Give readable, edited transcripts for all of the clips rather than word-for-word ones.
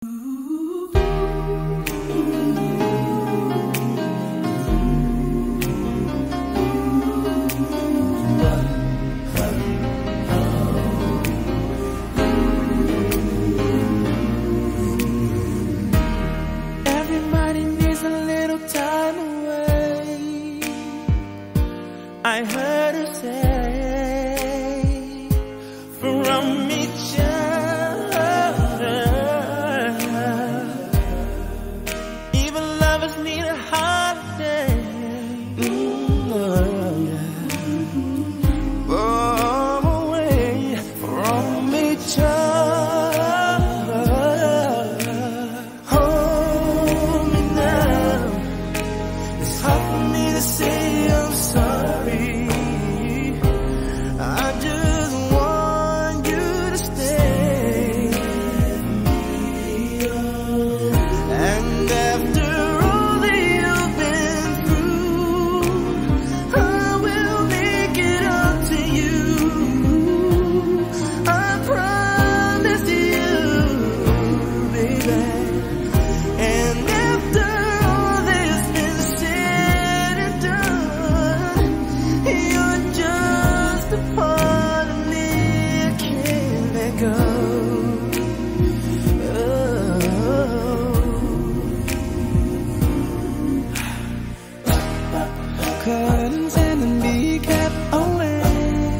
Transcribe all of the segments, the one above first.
I heard her say from each other, even lovers need a holiday. Far away from each other. Hold me now. It's hard for me to say I'm sorry. I just want you to stay. And after all that you've been through, I will make it up to you. I promise you, baby. And after all that's been said and done, you're just a part of me I can't let go. Curtains and be kept away,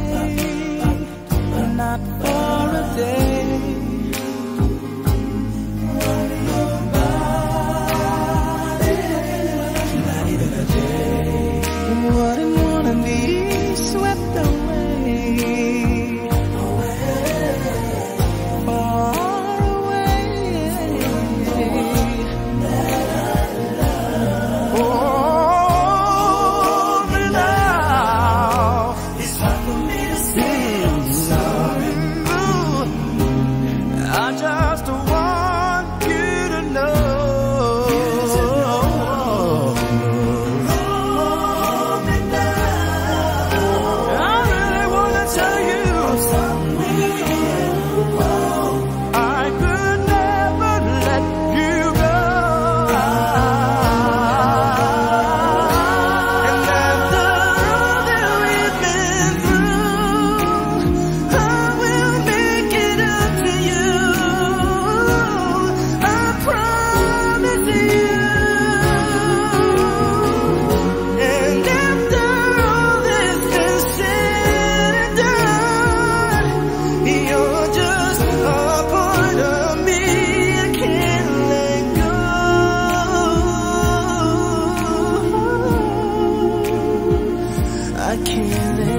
not for a day. Not even a day. Wouldn't wanna be swept away, far away. Oh, now it's hard for me to say I'm sorry. I just want you to know. I can't let